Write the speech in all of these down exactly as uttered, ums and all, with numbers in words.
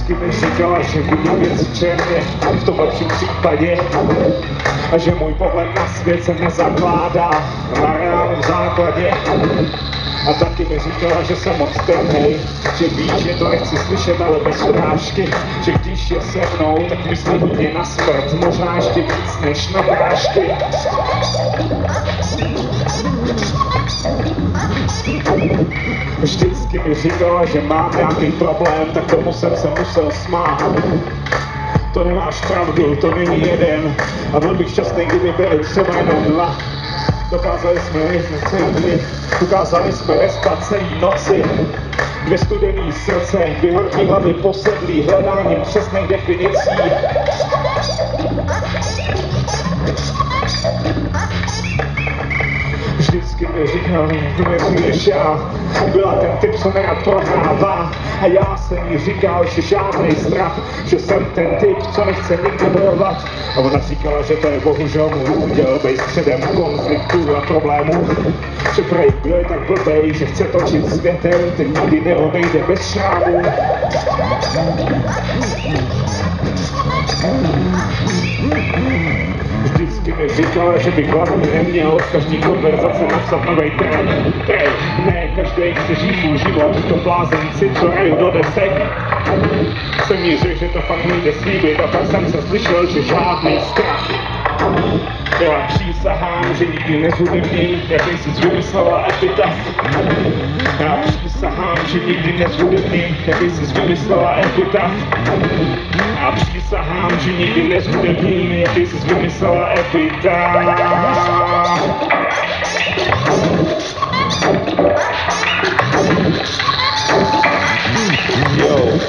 Vždycky mi říkala, že vidím věci černě, v tom lepším případě. A že můj pohled na svět se nezakládá na reálném základě. A taky mi říkala, že jsem moc temnej, že víš, že to nechci slyšet, ale bez urážky, že když je se mnou, tak myslí hodně na smrt, možná ještě víc než na prášky. Vždycky mi říkala, že mám nějaký problém, tak tomu jsem se musel smát. To nemáš pravdu, to není jeden, a byl bych šťastný, kdyby byli třeba jenom dva. Dokázali jsme jezdit celý dny, dokázali jsme nespat celý noci. Dvě studený srdce, dvě horký hlavy posedlý hledáním přesných definicí. Vždycky mi říkal, že neříješ já, byla ten typ, co nerad prohrává. A já jsem jí říkal, že žádnej strach, že jsem ten typ, co nechce nikdy bojovat. A ona říkala, že to je bohužel můj úděl, bejt středem konfliktů a problémů. Že prej, kdo je tak blbej, že chce točit světem, ten nikdy neodejde bez šrámů. Vždycky mi říkala, že bych hlavně neměl z každý konverzace napsat novej track. Trej, ne, každý chce žít svůj život, to blázenci, co raju do desek. Jsem jí řekl, že to fakt nejde slíbit, a pak jsem se slyšel, že žádný strach. Já přísahám, že nikdy nezhudebním, jaký jsi vymyslela epitaf. Já přísahám, že nikdy nezhudebním, jaký jsi vymyslela epitaf. Já přísahám, že nikdy nezhudebním, jaký jsi vymyslela epitaf. Yo.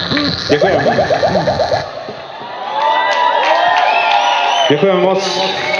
Děkujeme. Děkujeme moc.